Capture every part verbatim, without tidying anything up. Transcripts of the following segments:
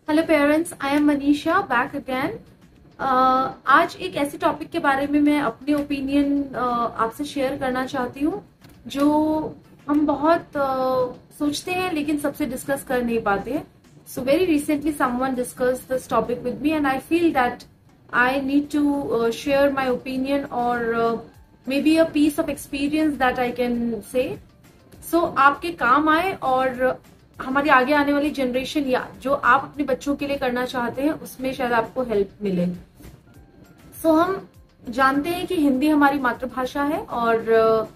Hello parents, I am Manisha back again. आज एक ऐसे टॉपिक के बारे में मैं अपने ओपिनियन uh, आपसे शेयर करना चाहती हूँ जो हम बहुत uh, सोचते हैं लेकिन सबसे डिस्कस कर नहीं पाते हैं। So very recently someone discuss this topic with me and I feel that I need to share my opinion और may be a piece of experience that I can say so आपके काम आए और हमारी आगे आने वाली जनरेशन या जो आप अपने बच्चों के लिए करना चाहते हैं उसमें शायद आपको हेल्प मिले। सो so, हम जानते हैं कि हिंदी हमारी मातृभाषा है और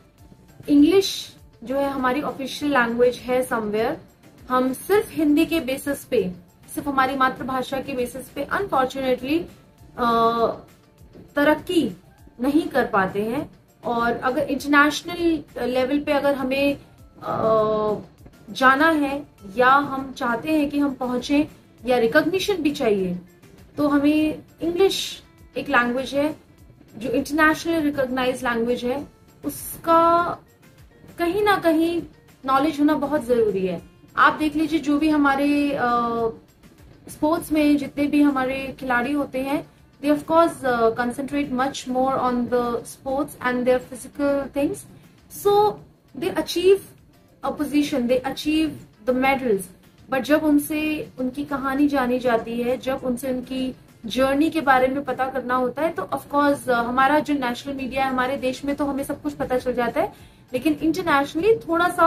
इंग्लिश uh, जो है हमारी ऑफिशियल लैंग्वेज है समवेयर। हम सिर्फ हिंदी के बेसिस पे, सिर्फ हमारी मातृभाषा के बेसिस पे अनफॉर्चुनेटली uh, तरक्की नहीं कर पाते हैं। और अगर इंटरनेशनल लेवल पे अगर हमें uh, जाना है या हम चाहते हैं कि हम पहुंचे या रिकॉग्निशन भी चाहिए तो हमें इंग्लिश एक लैंग्वेज है जो इंटरनेशनल रिकॉग्नाइज लैंग्वेज है, उसका कहीं ना कहीं नॉलेज होना बहुत जरूरी है। आप देख लीजिए जो भी हमारे स्पोर्ट्स uh, में जितने भी हमारे खिलाड़ी होते हैं, they of course concentrate much more on the sports and their physical things, so they achieve a position, they achieve the medals, but जब उनसे उनकी कहानी जानी जाती है, जब उनसे उनकी जर्नी के बारे में पता करना होता है तो ऑफ कोर्स हमारा जो नेशनल मीडिया है हमारे देश में तो हमें सब कुछ पता चल जाता है, लेकिन इंटरनेशनली थोड़ा सा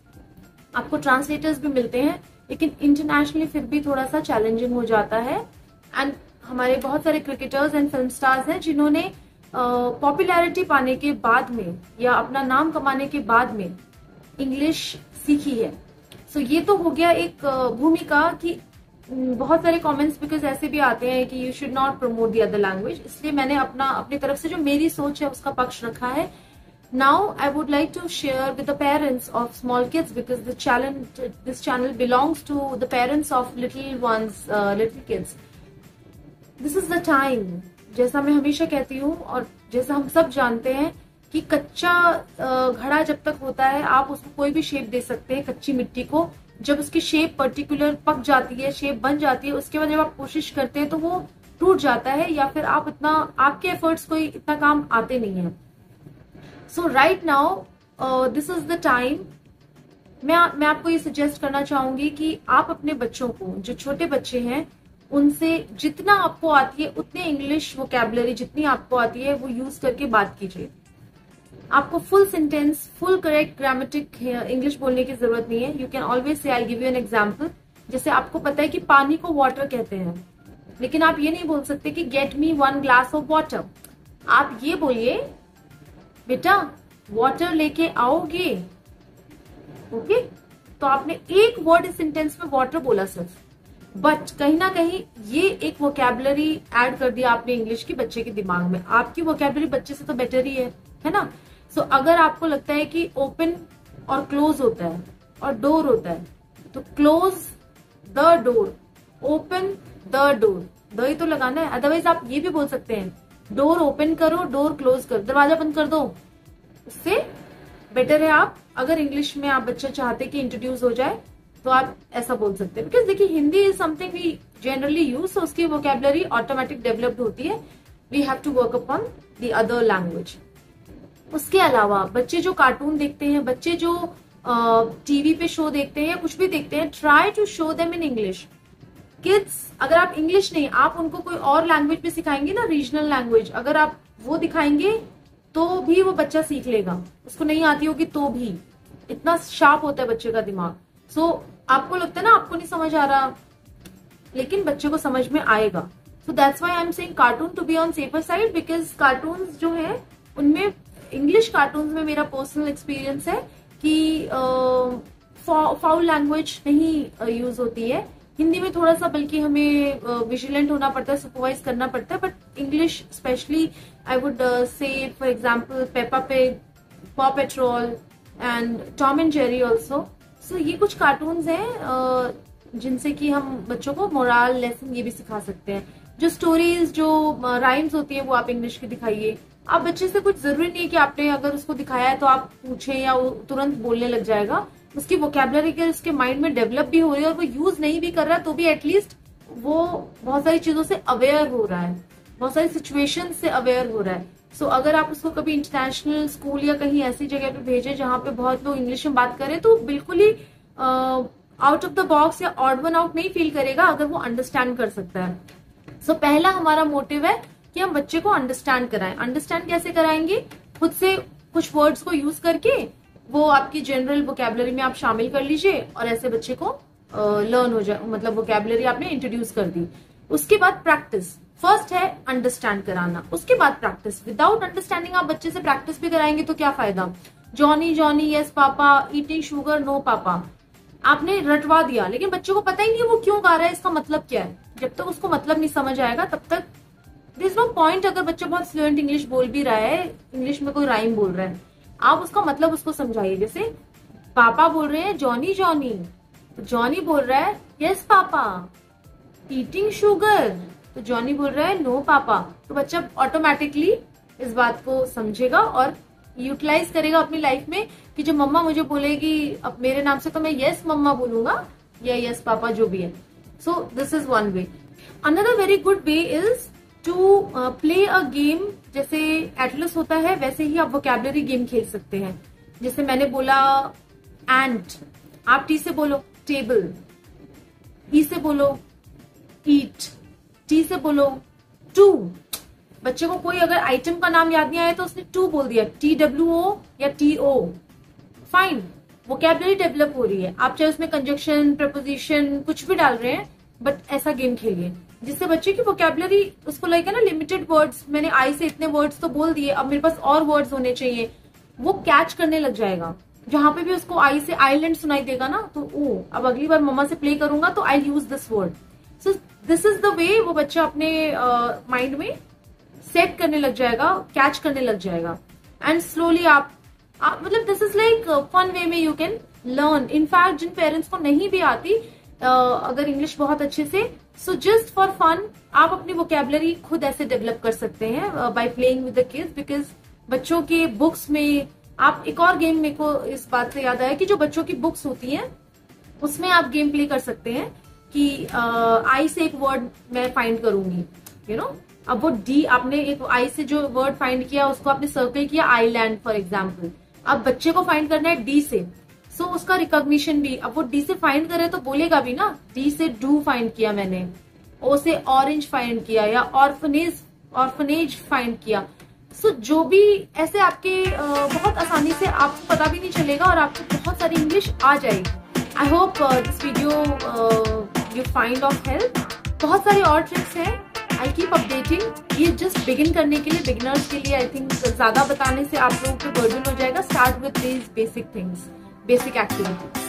आपको ट्रांसलेटर्स भी मिलते हैं, लेकिन इंटरनेशनली फिर भी थोड़ा सा चैलेंजिंग हो जाता है। एंड हमारे बहुत सारे क्रिकेटर्स एंड फिल्म स्टार्स हैं जिन्होंने पॉपुलैरिटी uh, पाने के बाद में या अपना नाम कमाने के बाद में इंग्लिश सीखी है। सो so, ये तो हो गया एक भूमिका कि बहुत सारे कमेंट्स बिकॉज ऐसे भी आते हैं कि you should not promote the other language, इसलिए मैंने अपना अपनी तरफ से जो मेरी सोच है उसका पक्ष रखा है। Now I would like to share with the parents of small kids because the channel this channel belongs to the parents of little ones, little kids. This is the time, जैसा मैं हमेशा कहती हूँ और जैसा हम सब जानते हैं कि कच्चा घड़ा जब तक होता है आप उसको कोई भी शेप दे सकते हैं कच्ची मिट्टी को। जब उसकी शेप पर्टिकुलर पक जाती है, शेप बन जाती है, उसके बाद जब आप कोशिश करते हैं तो वो टूट जाता है या फिर आप इतना आपके एफर्ट्स कोई इतना काम आते नहीं है। So right now this is the time, मैं मैं आपको ये सजेस्ट करना चाहूंगी कि आप अपने बच्चों को, जो छोटे बच्चे हैं, उनसे जितना आपको आती है उतने इंग्लिश वोकैबुलरी जितनी आपको आती है वो यूज करके बात कीजिए। आपको full sentence, full correct grammatic English बोलने की जरूरत नहीं है। You can always say, I give you an example. जैसे आपको पता है कि पानी को वाटर कहते हैं, लेकिन आप ये नहीं बोल सकते कि get me one glass of water. आप ये बोलिए, बेटा वाटर लेके आओगे। ओके, तो आपने एक वर्ड इस सेंटेंस में वाटर बोला सिर्फ, बट कहीं ना कहीं ये एक वोकैबुलरी ऐड कर दिया आपने इंग्लिश की बच्चे के दिमाग में। आपकी वोकैबुलरी बच्चे से तो बेटर ही है, है ना। सो so, अगर आपको लगता है कि ओपन और क्लोज होता है और डोर होता है, तो close the door, open the door, the ही तो लगाना है। अदरवाइज आप ये भी बोल सकते हैं, डोर ओपन करो, डोर क्लोज करो, दरवाजा बंद कर दो। उससे बेटर है आप, अगर इंग्लिश में आप बच्चा चाहते कि इंट्रोड्यूस हो जाए तो आप ऐसा बोल सकते हैं। बिकॉज देखिए Hindi is something we generally use, so उसकी वोकैबुलरी ऑटोमेटिक डेवलप्ड होती है। We have to work upon the other language. उसके अलावा बच्चे जो कार्टून देखते हैं, बच्चे जो टीवी पे शो देखते हैं या कुछ भी देखते हैं, try to show them in English. Kids, अगर आप इंग्लिश नहीं, आप उनको कोई और लैंग्वेज भी सिखाएंगे ना, रीजनल लैंग्वेज, अगर आप वो दिखाएंगे तो भी वो बच्चा सीख लेगा। उसको नहीं आती होगी तो भी, इतना शार्प होता है बच्चे का दिमाग। सो so, आपको लगता है ना आपको नहीं समझ आ रहा, लेकिन बच्चे को समझ में आएगा। So that's why I am saying cartoon to be on safer side, because cartoons जो है उनमें, इंग्लिश कार्टून्स में मेरा पर्सनल एक्सपीरियंस है कि फाउल लैंग्वेज नहीं यूज होती है। हिंदी में थोड़ा सा बल्कि हमें विजिलेंट होना पड़ता है, सुपरवाइज करना पड़ता है, but English specially I would say for example Peppa Pig, Paw Patrol and Tom and Jerry also. So ये कुछ कार्टून्स हैं uh, जिनसे कि हम बच्चों को मोरल लेसन ये भी सिखा सकते हैं। जो स्टोरीज, जो राइम्स होती है वो आप इंग्लिश की दिखाइए। आप बच्चे से कुछ जरूरी नहीं है कि आपने अगर उसको दिखाया है तो आप पूछें या वो तुरंत बोलने लग जाएगा। उसकी वोकैबुलरी के उसके माइंड में डेवलप भी हो रही है और वो यूज नहीं भी कर रहा तो भी एटलीस्ट वो बहुत सारी चीजों से अवेयर हो रहा है, बहुत सारी सिचुएशन से अवेयर हो रहा है। सो so, अगर आप उसको कभी इंटरनेशनल स्कूल या कहीं ऐसी जगह पे भेजें जहां पे बहुत लोग इंग्लिश में बात करें, तो बिल्कुल ही आउट ऑफ द बॉक्स या ऑड वन आउट नहीं फील करेगा अगर वो अंडरस्टैंड कर सकता है। सो so, पहला हमारा मोटिव है कि हम बच्चे को अंडरस्टैंड कराएं। अंडरस्टैंड कैसे कराएंगे? खुद से कुछ वर्ड्स को यूज करके वो आपकी जनरल वोकेबलरी में आप शामिल कर लीजिए और ऐसे बच्चे को लर्न uh, हो जाए, मतलब वोकेबलरी आपने इंट्रोड्यूस कर दी। उसके बाद प्रैक्टिस, फर्स्ट है अंडरस्टैंड कराना, उसके बाद प्रैक्टिस। विदाउट अंडरस्टैंडिंग आप बच्चे से प्रैक्टिस भी कराएंगे तो क्या फायदा? Johnny Johnny yes papa, eating sugar no papa, आपने रटवा दिया लेकिन बच्चे को पता ही नहीं वो क्यों गा रहा है, इसका मतलब क्या है। जब तक उसको मतलब नहीं समझ आएगा तब तक देयर इज नो पॉइंट। अगर बच्चा बहुत फ्लुएंट इंग्लिश बोल भी रहा है, इंग्लिश में कोई राइम बोल रहा है, आप उसका मतलब उसको समझाइए। जैसे पापा बोल रहे हैं जॉनी जॉनी, तो जॉनी बोल रहा है यस पापा। ईटिंग शुगर, तो जॉनी बोल रहा है नो पापा। तो बच्चा ऑटोमेटिकली इस बात को समझेगा और यूटिलाइज करेगा अपनी लाइफ में कि जब मम्मा मुझे बोलेगी अब मेरे नाम से तो मैं यस मम्मा बोलूंगा या यस पापा जो भी है। So this is one way. Another very good way is to play a game. जैसे एटलस होता है वैसे ही आप वोकेबलरी गेम खेल सकते हैं। जैसे मैंने बोला एंट, आप टी से बोलो टेबल, ई से बोलो ईट, टी से बोलो टू। बच्चे को कोई अगर आइटम का नाम याद नहीं आया तो उसने टू बोल दिया, टी डब्ल्यू ओ या T O, fine, vocabulary develop हो रही है। आप चाहे उसमें कंजक्शन प्रपोजिशन कुछ भी डाल रहे हैं, बट ऐसा गेम खेलिए जिससे बच्चे की वोकेबलरी उसको लगेगा ना लिमिटेड वर्ड्स, मैंने आई से इतने वर्ड्स तो बोल दिए, अब मेरे पास और वर्ड्स होने चाहिए, वो कैच करने लग जाएगा। जहां पे भी उसको आई से आइलैंड सुनाई देगा ना तो ओ अब अगली बार मम्मा से प्ले करूंगा तो I use this word. So this is the way वो बच्चा अपने माइंड uh, में सेट करने लग जाएगा, कैच करने लग जाएगा। एंड स्लोली आप, आप मतलब this is like fun way में यू कैन लर्न। इनफैक्ट जिन पेरेंट्स को नहीं भी आती uh, अगर इंग्लिश बहुत अच्छे से, सो जस्ट फॉर फन आप अपनी वोकेबलरी खुद ऐसे डेवलप कर सकते हैं by playing with the kids. Because बच्चों के बुक्स में आप, एक और गेम मेरे को इस बात से याद आया कि जो बच्चों की बुक्स होती हैं उसमें आप गेम प्ले कर सकते हैं कि आई से एक वर्ड मैं फाइंड करूंगी, यू नो। अब वो डी, आपने एक आई से जो वर्ड फाइंड किया उसको आपने सर्कल किया आईलैंड फॉर एग्जाम्पल। अब बच्चे को फाइंड करना है डी से, सो so उसका रिकॉग्निशन भी, अब वो डी से फाइंड करे तो बोलेगा भी ना, डी से डू फाइंड किया मैंने, ओ से ऑरेंज फाइंड किया या ऑर्फनेज ऑर्फनेज फाइंड किया। सो so, जो भी ऐसे आपके बहुत आसानी से आपको पता भी नहीं चलेगा और आपको बहुत सारी इंग्लिश आ जाएगी। I hope this video you find of help. बहुत सारी और ट्रिक्स हैं, आई कीप अपडेटिंग। ये जस्ट बिगिन करने के लिए, बिगिनर्स के लिए आई थिंक ज्यादा बताने से आप लोगों को बर्डन हो जाएगा। Start with these basic things, basic activities.